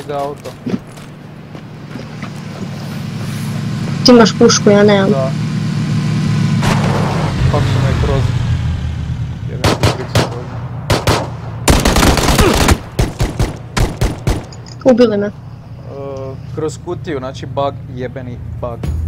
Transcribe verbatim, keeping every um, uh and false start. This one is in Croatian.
ti ga auto. Ti imaš pušku, ja nemam. Da. Kako su me kroz... Jedan kupicu vozi. Ubili me. Uh, kroz kutiju, znači bug, jebeni bug.